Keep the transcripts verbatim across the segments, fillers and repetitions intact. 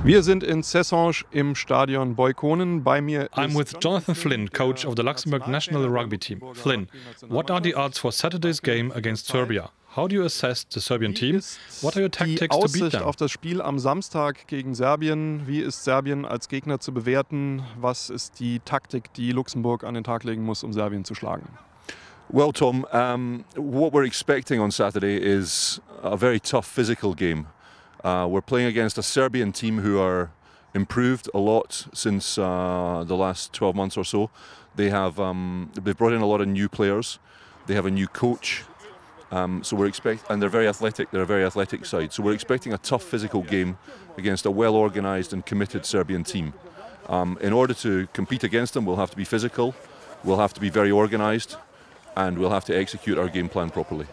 Wir sind in Sessange im Stadion Boykonen. Bei mir ist I'm with Jonathan Flynn, coach of the Luxembourg national rugby team. Flynn, what are the odds for Saturday's game against Serbia? How do you assess the Serbian team? What are your tactics to beat them? Auf das Spiel am Samstag gegen Serbien. Wie ist Serbien als Gegner zu bewerten? Was ist die Taktik, die Luxemburg an den Tag legen muss, um Serbien zu schlagen? Well, Tom, um, what we're expecting on Saturday is a very tough physical game. Uh, we're playing against a Serbian team who are improved a lot since uh, the last twelve months or so. They have um, they've brought in a lot of new players. They have a new coach, um, so we're expect and they're very athletic. They're a very athletic side. So we're expecting a tough physical game against a well-organised and committed Serbian team. Um, in order to compete against them, we'll have to be physical. We'll have to be very organised, and we'll have to execute our game plan properly.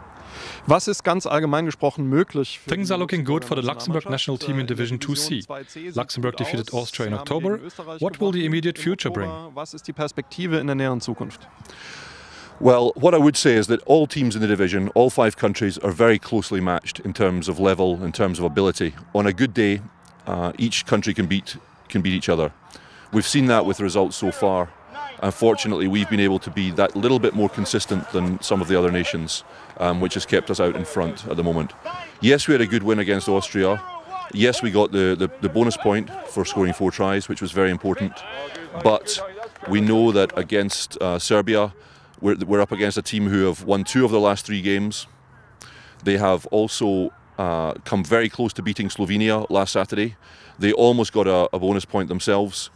Was ist ganz allgemein gesprochen möglich? Things are looking good for the Luxembourg national team in Division two C. Luxembourg defeated Austria in October. What will the immediate future bring? Was ist die Perspektive in der näheren Zukunft? Well, what I would say is that all teams in the division, all five countries, are very closely matched in terms of level, in terms of ability. On a good day, uh, each country can beat can beat each other. We've seen that with the results so far. Unfortunately, we've been able to be that little bit more consistent than some of the other nations, um, which has kept us out in front at the moment. Yes, we had a good win against Austria. Yes, we got the, the, the bonus point for scoring four tries, which was very important. But we know that against uh, Serbia, we're, we're up against a team who have won two of the last three games. They have also uh, come very close to beating Slovenia last Saturday. They almost got a, a bonus point themselves.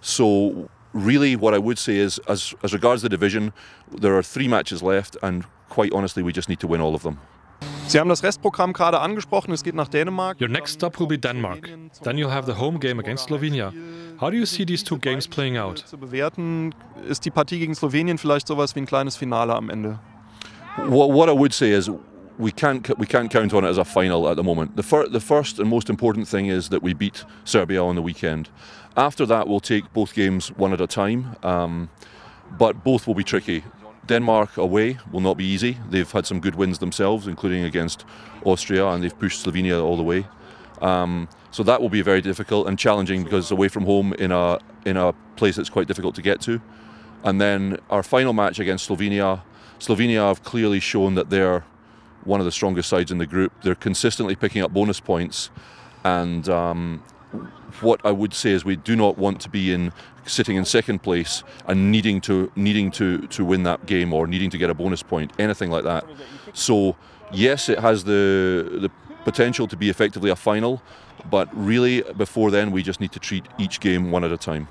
So really, what I would say is, as, as regards the division, there are three matches left, and quite honestly, we just need to win all of them. Sie haben das Restprogramm gerade angesprochen. Es geht nach Dänemark. Your next stop will be Denmark. Then you'll have the home game against Slovenia. How do you see these two games playing out? Zu bewerten, ist die Partie gegen Slowenien vielleicht sowas wie ein kleines Finale am Ende? What, what I would say is, we can't we can't count on it as a final at the moment. The, fir the first and most important thing is that we beat Serbia on the weekend. After that, we'll take both games one at a time, um, but both will be tricky. Denmark away will not be easy. They've had some good wins themselves, including against Austria, and they've pushed Slovenia all the way. Um, so that will be very difficult and challenging because it's away from home in a in a place that's quite difficult to get to. And then our final match against Slovenia. Slovenia have clearly shown that they're one of the strongest sides in the group. They're consistently picking up bonus points, and um, what I would say is we do not want to be in sitting in second place and needing to needing to to win that game or needing to get a bonus point, anything like that. So yes, it has the the potential to be effectively a final, but really before then we just need to treat each game one at a time.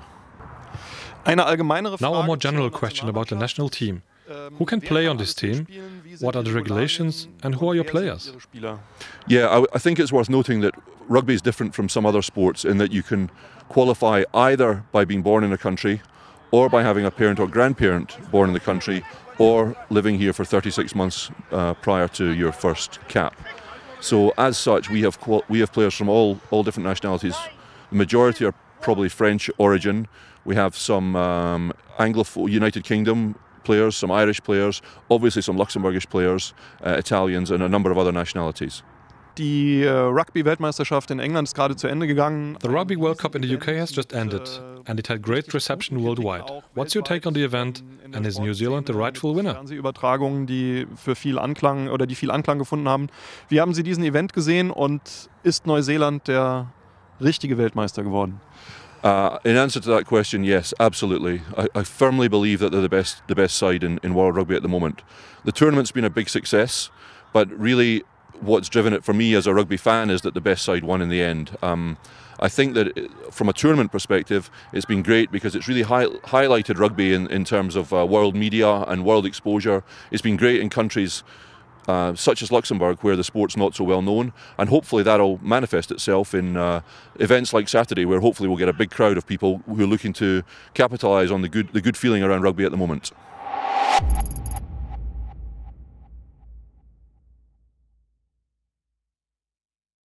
Eine allgemeinere Frage. Now a more general question about the national team. Who can play on this team? What are the regulations? And who are your players? Yeah, I, I think it's worth noting that rugby is different from some other sports in that you can qualify either by being born in a country or by having a parent or grandparent born in the country or living here for thirty-six months uh, prior to your first cap. So as such, we have we have players from all, all different nationalities. The majority are probably French origin. We have some um, Anglophone, United Kingdom players, some Irish players, obviously some Luxembourgish players, uh, Italians and a number of other nationalities. Die uh, Rugby-Weltmeisterschaft in England ist gerade zu Ende gegangen. The Rugby World Cup in the U K has just ended, and it had great reception worldwide. What's your take on the event, and is New Zealand the rightful winner? Fernsehübertragungen, die für viel Anklang oder die viel Anklang gefunden haben. Wie haben Sie diesen Event gesehen und ist Neuseeland der richtige Weltmeister geworden? Uh, in answer to that question, yes, absolutely. I, I firmly believe that they're the best, the best side in, in world rugby at the moment. The tournament's been a big success, but really what's driven it for me as a rugby fan is that the best side won in the end. Um, I think that it, from a tournament perspective, it's been great because it's really hi highlighted rugby in, in terms of uh, world media and world exposure. It's been great in countries Uh, such as Luxembourg, where the sport's not so well known, and hopefully that'll manifest itself in uh, events like Saturday, where hopefully we'll get a big crowd of people who are looking to capitalise on the good, the good feeling around rugby at the moment.